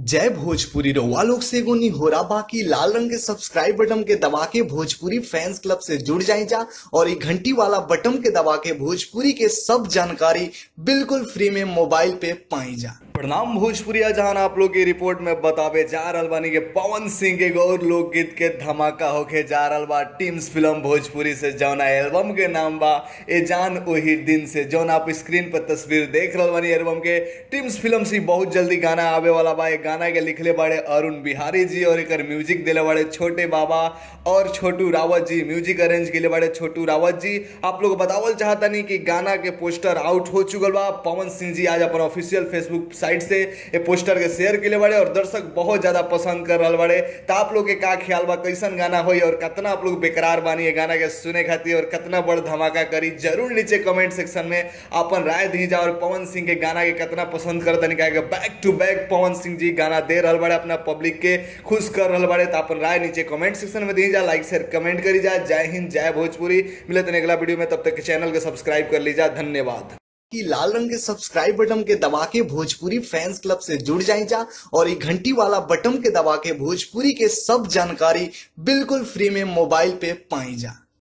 जय भोजपुरी रउआ लोग से एगो निहोरा बाकी लाल रंग के सब्सक्राइब बटन के दबा के भोजपुरी फैंस क्लब से जुड़ जाए जा और ये घंटी वाला बटन के दबा के भोजपुरी के सब जानकारी बिल्कुल फ्री में मोबाइल पे पाई जा। प्रणाम भोजपुरिया जहां आप लोग की रिपोर्ट में बतावे जा रहल बानी के पवन सिंह के गौर लोकगीत के धमाका होके जा रहल बा टीम्स फिल्म भोजपुरी से जौना एल्बम के नाम बा ए जान ओही दिन से। जौन आप स्क्रीन पर तस्वीर देख रहल बानी एल्बम के टीम्स फिल्म से बहुत जल्दी गाना आवे वाला बा। गाना के लिखले बाड़े अरुण बिहारी जी और एकर म्यूजिक दिले बाड़े छोटे बाबा और छोटू रावत जी। म्यूजिक अरेंज किले बाड़े छोटू रावत जी। आप लोग बतावल चाहतनी कि गाना के पोस्टर आउट हो चुकल बा। पवन सिंह जी आज अपन ऑफिशियल फेसबुक साइट से ये पोस्टर के शेयर किले बाड़े और दर्शक बहुत ज्यादा पसंद कर रहल बाड़े। तो आप लोग के का ख्याल बा, कैसन गाना होई और कितना आप लोग बेकरार बानी ये गाना के सुने खातिर और कितना बड़ धमाका करी, जरूर नीचे कमेंट सेक्शन में अपन राय दी जा। और पवन सिंह के गाना के कितना पसंद करतनी का back to back Pawan Singh ji गाना दे रहल बाड़े, अपना पब्लिक के खुश कर रहल बाड़े। तो अपन राय नीचे कमेंट सेक्शन में दी जा, लाइक शेयर कमेंट करी जा। जय हिंद जय भोजपुरी। मिलते हैं अगला वीडियो में, तब तक चैनल को सब्सक्राइब कर लीजिए। धन्यवाद। कि लाल रंग के सब्सक्राइब बटन के दबा के भोजपुरी फैंस क्लब से जुड़ जाए जा और ये घंटी वाला बटन के दबा के भोजपुरी के सब जानकारी बिल्कुल फ्री में मोबाइल पे पाई जा।